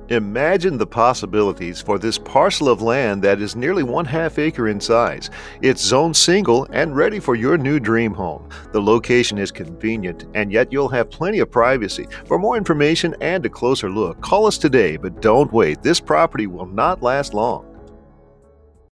Imagine the possibilities for this parcel of land that is nearly 1/2 acre in size. It's zoned single and ready for your new dream home. The location is convenient, and yet you'll have plenty of privacy. For more information and a closer look, call us today, but don't wait. This property will not last long.